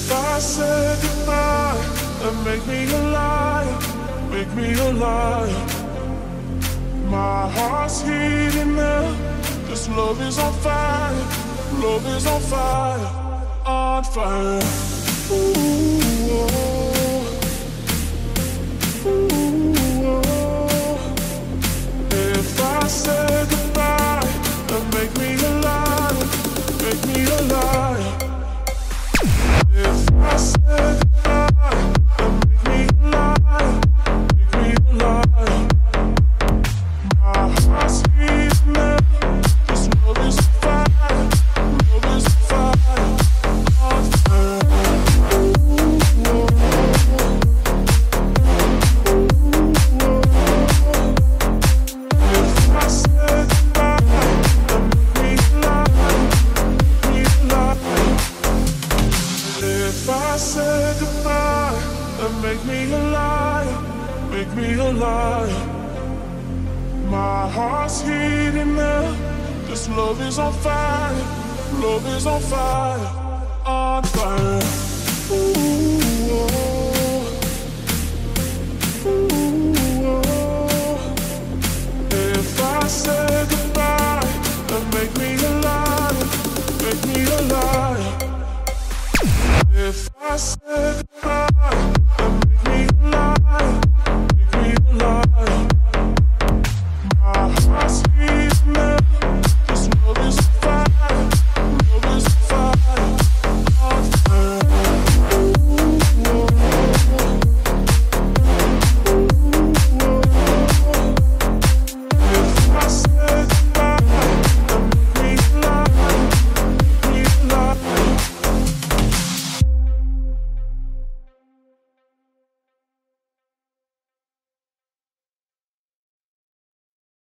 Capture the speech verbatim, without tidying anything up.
If I said goodbye, then make me a liar, make me a liar. My heart's heating up, this love is on fire, love is on fire, on fire. Ooh, oh, ooh, oh. If I said goodbye, then make me a liar, make me a liar. If I said goodbye, then make me a liar, make me a liar. My heart's heating up, this love is on fire, love is on fire, on fire. Ooh, oh, ooh, oh. If I said goodbye, then make me a liar, make me a liar. If I said goodbye, then make me a liar, make me a liar. My heart's heating up, this love is on fire, love is on fire, on fire. Ooh, oh, ooh, oh. If I said goodbye, then make me a liar, make me a liar. If I said